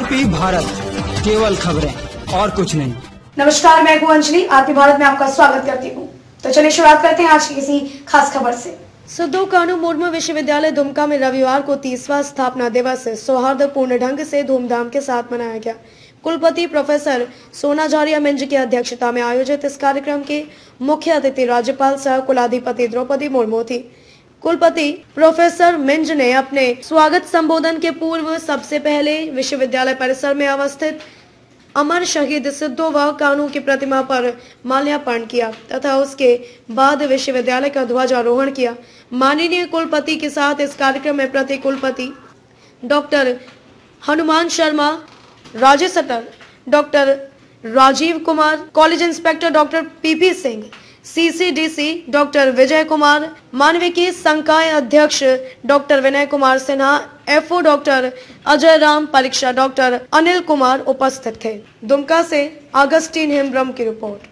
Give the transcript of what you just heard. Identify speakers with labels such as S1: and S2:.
S1: RP Bharat, केवल खबरें और कुछ नहीं।
S2: नमस्कार, मैं हूं अंजलि। आरपी भारत में आपका स्वागत करती हूं। तो चलिए शुरुआत करते हैं आज की किसी खास खबर से। सिद्धू कानू मुर्मू विश्वविद्यालय दुमका में रविवार को 30वां स्थापना दिवस सौहार्दपूर्ण ढंग से धूमधाम के साथ मनाया गया। कुलपति प्रोफेसर सोनाझारिया मिंज की अध्यक्षता में आयोजित इस कार्यक्रम के मुख्य अतिथि राज्यपाल सह कुलाधिपति द्रौपदी मुर्मू थी। कुलपति प्रोफेसर मिंज ने अपने स्वागत संबोधन के पूर्व सबसे पहले विश्वविद्यालय परिसर में अवस्थित अमर शहीद सिद्धू व कानू की प्रतिमा पर माल्यार्पण किया तथा उसके बाद विश्वविद्यालय का ध्वजारोहण किया। माननीय कुलपति के साथ इस कार्यक्रम में प्रति कुलपति doctor Hanuman Sharma, Rajesh Satar, doctor Rajeev Kumar, college inspector doctor P P Singh, CCDC doctor Vijay Kumar, मानविकी संकाय अध्यक्ष doctor Vinay Kumar Sinha, FO doctor Ajay Ram, परीक्षा डॉक्टर अनिल कुमार उपस्थित थे। दुमका से अगस्टीन हेम्ब्रम की रिपोर्ट।